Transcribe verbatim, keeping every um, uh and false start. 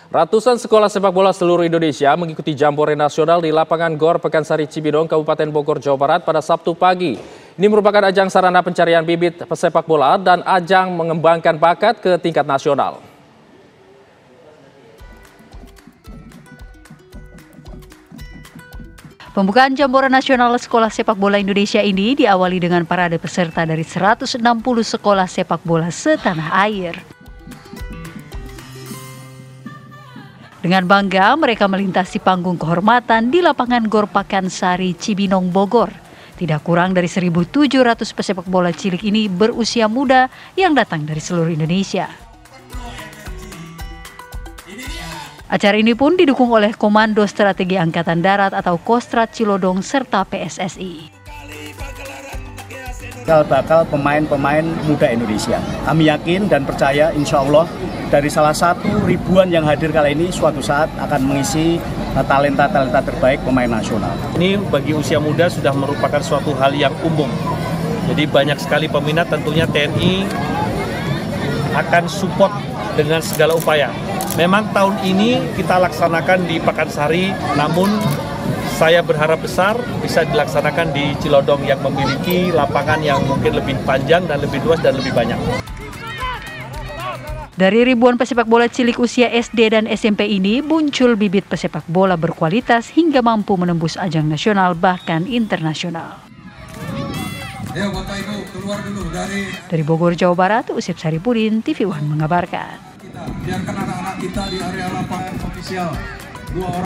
Ratusan sekolah sepak bola seluruh Indonesia mengikuti Jambore Nasional di lapangan Gor Pekansari Cibinong, Kabupaten Bogor, Jawa Barat pada Sabtu pagi. Ini merupakan ajang sarana pencarian bibit pesepak bola dan ajang mengembangkan bakat ke tingkat nasional. Pembukaan Jambore Nasional Sekolah Sepak Bola Indonesia ini diawali dengan parade peserta dari seratus enam puluh sekolah sepak bola setanah air. Dengan bangga, mereka melintasi panggung kehormatan di lapangan Gor Pekansari Cibinong, Bogor. Tidak kurang dari seribu tujuh ratus pesepak bola cilik ini berusia muda yang datang dari seluruh Indonesia. Acara ini pun didukung oleh Komando Strategi Angkatan Darat atau Kostrat Cilodong serta P S S I. Bakal pemain-pemain muda Indonesia. Kami yakin dan percaya insya Allah dari salah satu ribuan yang hadir kali ini suatu saat akan mengisi talenta-talenta terbaik pemain nasional. Ini bagi usia muda sudah merupakan suatu hal yang umum. Jadi banyak sekali peminat, tentunya T N I akan support dengan segala upaya. Memang tahun ini kita laksanakan di Pekansari, namun saya berharap besar bisa dilaksanakan di Cilodong yang memiliki lapangan yang mungkin lebih panjang dan lebih luas dan lebih banyak. Dari ribuan pesepak bola cilik usia S D dan S M P ini muncul bibit pesepak bola berkualitas hingga mampu menembus ajang nasional bahkan internasional. Ayo Bapak Ibu keluar dulu dari Dari Bogor, Jawa Barat, Usip Saripudin, T V One mengabarkan. kita. Biarkan anak-anak kita di area lapangan ofisial. Dua orang